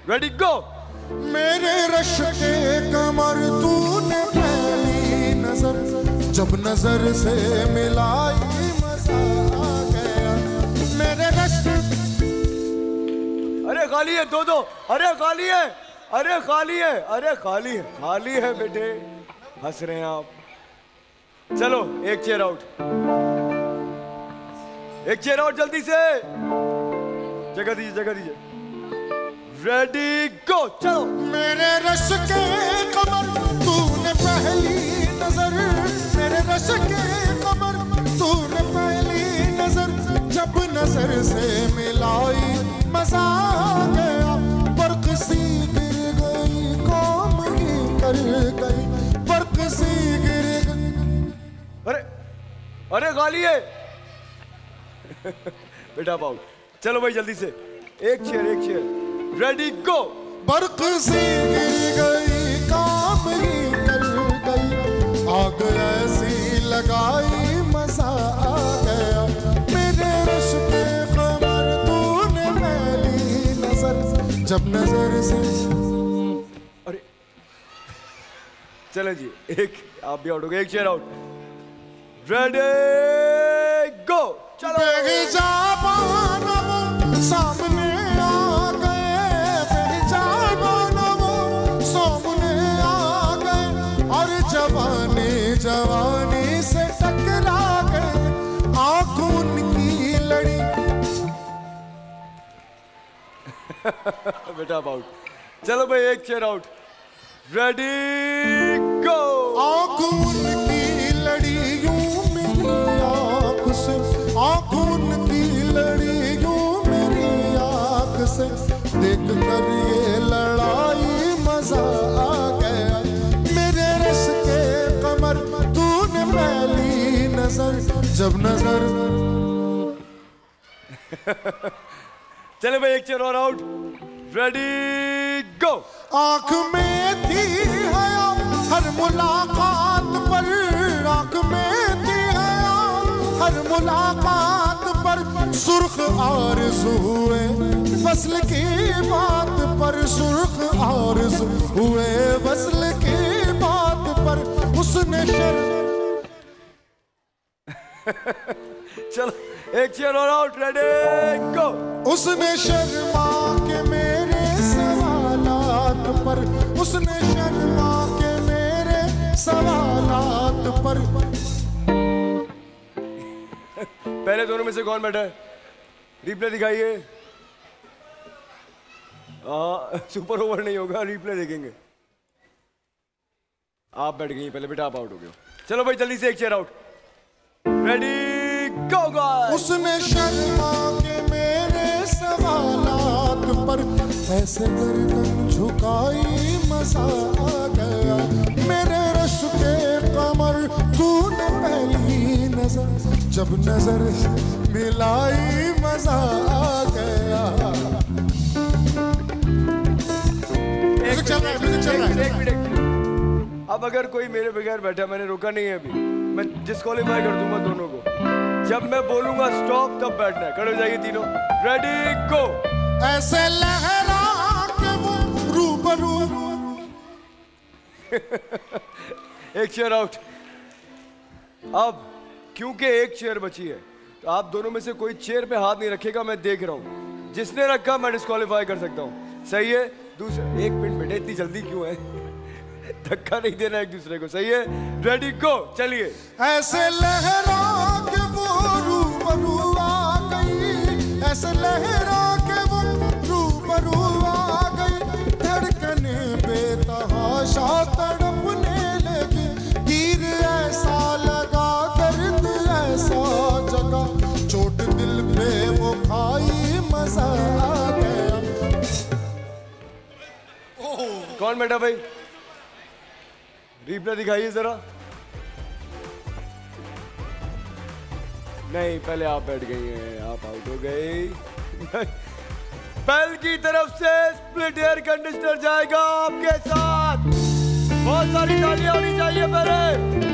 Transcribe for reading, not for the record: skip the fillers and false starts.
Ready गो। मेरे rush के कमर तूने पहली नजर जब नजर से मिलाई मजा आ गया। मेरे रश अरे खाली है दो। अरे खाली है, अरे खाली है, अरे खाली है, खाली है बेटे। हंस रहे हैं आप। चलो एक चेयर आउट, एक चेयर आउट जल्दी से। जगह दीजिए, जगह दीजिए। रेडी गो चलो। मेरे रश के कमर तूने पहली नजर, मेरे रश के कमर तूने पहली नजर जब नजर से मिलाई मजा आ गया। बर्क सी गिर गई कौम ही कर गई, बर्क सी गिर गई। अरे अरे खाली है बेटा पाओ। चलो भाई जल्दी से एक चेयर, एक चेयर। Ready go. बर्क सी गिर गई काम ही कर गई, आग ऐसी लगाई मजा आ गया। मेरे रश पे कमर तूने पहली नजर जब नजर से। अरे चले जी, एक आप भी आउट हो गए, एक चेयर आउट। रेडी गो चलो। सामने आ गए, सामने आ गए और जवानी जवानी से टकरा गए। आंखों की लड़ी बेटा आउट। चलो भाई एक चेयर आउट। रेडी गो। आंखों की लड़ी यूं मेरी आंख से, आंखों की लड़ी यूं मेरी आंख से देख कर ये लड़ाई मजा आ गया। मेरे रस के कमर तूने पहली नजर जब नजर। चले भाई एक चेयर और आउट। रेडी गो। आंख में थी हया हर मुलाकात पर, आंख में थी हया हर मुलाकात पर, सुर्ख आरज़ू हुए वस्ल की बात पर, सुर्ख आरज़ू हुए वस्ल की बात पर। उसने चलो एक चेयर और आउट। रेडी गो। उसने शर्मा के मेरे सवालात पर, उसने शर्मा के मेरे सवालात पर। पहले दोनों में से कौन बैठा है? रिप्ले दिखाइए। हाँ सुपर ओवर नहीं होगा, रिप्ले देखेंगे। आप बैठ गई पहले बेटा, आप आउट हो गए। चलो भाई जल्दी से एक chair out. Ready go guys. उसने शर्मा के मेरे सवालात पर ऐसे गर्दन झुकाई मजा आ गया। मेरे रश के कमर तूने पहली नजर जब नजर मिलाई मजा आ गया। एक मिनट। अब अगर कोई मेरे बगैर बैठा, मैंने रोका नहीं है अभी, मैं डिस्क्वालीफाई कर दूंगा दोनों को। जब मैं बोलूंगा स्टॉप तब बैठना है। खड़े हो जाइए तीनों। Ready go. ऐसे लहरा के वो रूबरू। एक चेयर आउट। अब क्योंकि एक चेयर बची है तो आप दोनों में से कोई चेयर पे हाथ नहीं रखेगा, मैं देख रहा हूं। जिसने रखा मैं डिस्क्वालीफाई कर सकता हूं। सही है? दूसरा एक मिनट बेटे, इतनी जल्दी क्यों है? धक्का नहीं देना एक दूसरे को। सही है? रेडी गो चलिए। ऐसे लहरा के वो रूबरू आ गई, ऐसे लहरा के वो रूबरू आ गई। धड़कने बेतहाशा तड़पने लगी, तीर ऐसा लगा दर्द ऐसा जगा, चोट दिल पे वो खाई मजा आ गया। कौन बैठा भाई? रिप्ले दिखाइए जरा। नहीं, पहले आप बैठ गई हैं, आप आउट हो गई। पहल की तरफ से स्प्लिट एयर कंडीशनर जाएगा आपके साथ। बहुत सारी तालियां होनी चाहिए पहले।